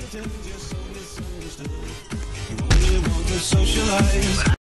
pretend you're so misunderstood. You only want to socialize.